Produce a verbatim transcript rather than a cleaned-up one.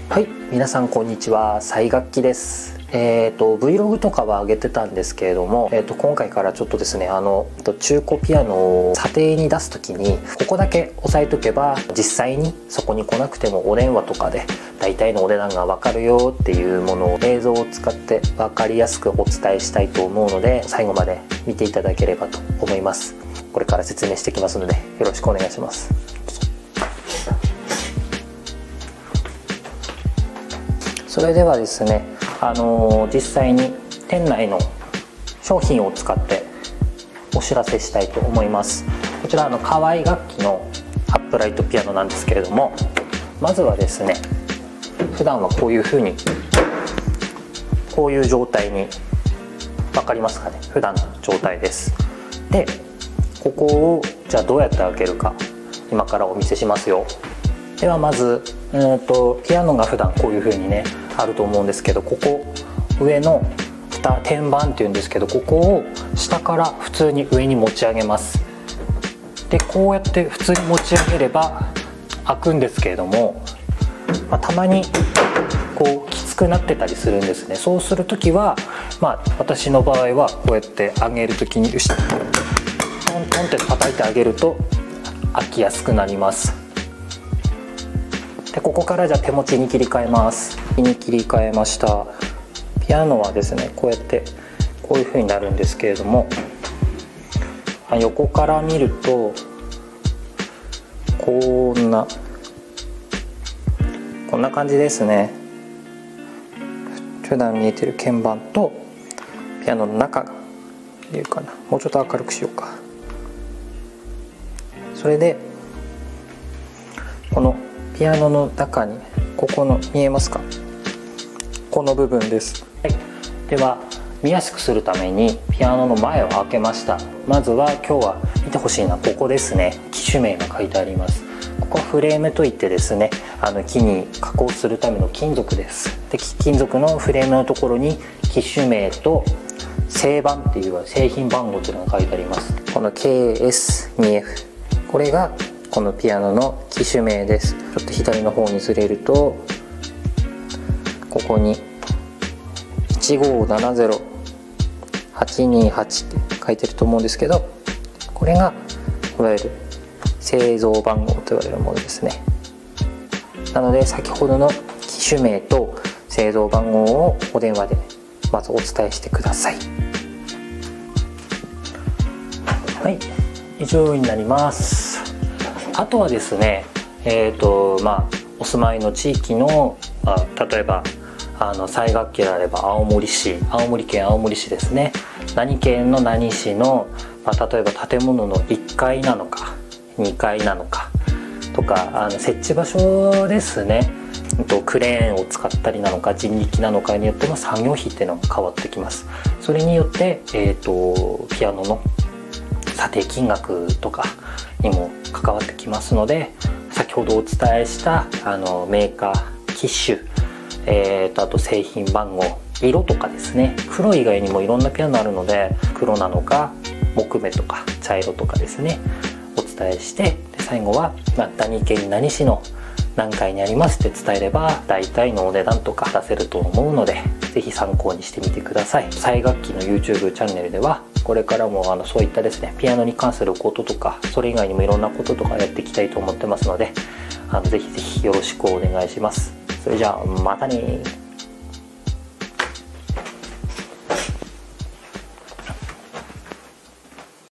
はい、皆さんこんにちは。西楽器です。えーと Vlog とかは上げてたんですけれども、えーと今回からちょっとですね、あの中古ピアノを査定に出す時にここだけ押さえとけば実際にそこに来なくてもお電話とかで大体のお値段が分かるよっていうものを映像を使って分かりやすくお伝えしたいと思うので、最後まで見ていただければと思います。これから説明していきますのでよろしくお願いします。それではですね、あのー、実際に店内の商品を使ってお知らせしたいと思います。こちらあの河合楽器のアップライトピアノなんですけれども、まずはですね、普段はこういう風にこういう状態に、分かりますかね、普段の状態です。でここをじゃあどうやって開けるか今からお見せしますよ。ではまずうんとピアノが普段こういう風にねあると思うんですけど、ここ上の蓋天板っていうんですけど、ここを下から普通に上に持ち上げます。でこうやって普通に持ち上げれば開くんですけれども、まあ、たまにこうきつくなってたりするんですね。そうする時は、まあ、私の場合はこうやって上げる時によしトントンって叩いてあげると開きやすくなります。でここからじゃあ手持ちに切り替えます。に切り替えました。ピアノはですねこうやってこういう風になるんですけれども、横から見るとこんなこんな感じですね。普段見えてる鍵盤とピアノの中が見えるかな。もうちょっと明るくしようか。それでこのピアノの中にここの見えますか、この部分です。はい、では見やすくするためにピアノの前を開けました。まずは今日は見てほしいのはここですね。機種名が書いてあります。ここはフレームといってですね、あの木に加工するための金属です。で金属のフレームのところに機種名と製版っていう製品番号というのが書いてあります。この ケーエスにエフ、 これがこのピアノの機種名です。ちょっと左の方にずれるとここにいちごーななぜろはちにーはちって書いてると思うんですけど、これがいわゆる製造番号と言われるものですね。なので先ほどの機種名と製造番号をお電話でまずお伝えしてください。はい、以上になります。あとはですね、えーとまあ、お住まいの地域のあ例えばあの西楽器であれば青森市青森県青森市ですね、何県の何市の、まあ、例えば建物のいっかいなのかにかいなのかとか、あの設置場所ですね、クレーンを使ったりなのか人力なのかによっても作業費っていうのが変わってきます。それによって、えーとピアノの査定金額とかにも関わってきますので、先ほどお伝えしたあのメーカー機種、えー、とあと製品番号、色とかですね、黒以外にもいろんなピアノあるので黒なのか木目とか茶色とかですねお伝えして、で最後は、まあ、何県何市の何階にありますって伝えれば大体のお値段とか出せると思うので、是非参考にしてみてください。西楽器の YouTube チャンネルではこれからもあのそういったですねピアノに関することとかそれ以外にもいろんなこととかやっていきたいと思ってますので、あのぜひぜひよろしくお願いします。それじゃあまたね。